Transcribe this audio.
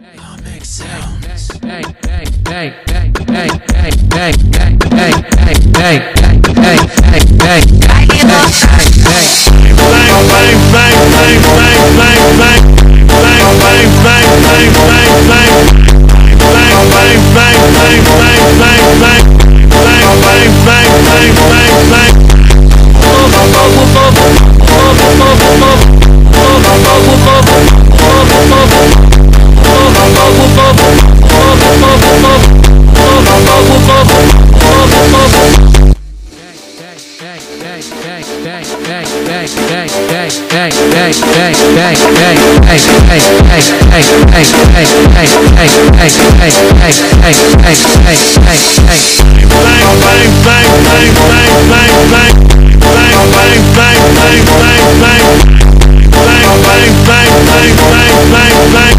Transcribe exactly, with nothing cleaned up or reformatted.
Comic sounds. Hey, hey, hey, hey, hey, hey, hey, hey, hey, hey, hey, hey, hey, hey, Bang, bang, bang, bang, bang, bang, bang. Bang, bang, bang, bang, bang, bang. Bang, bang, bang, bang, bang, bang, bang. Bang, bang, bang, bang, bang, bang. Bubble, bubble, bubble. Bubble, bubble, bubble. Bubble, bubble, bubble. Bubble, bubble. Bubble, bubble, bubble. Bubble, bubble, bubble. Bubble, bubble, bubble. Bubble, bubble. Bang, bang, bang, bang, bang, bang, bang, bang, bang, bang, bang.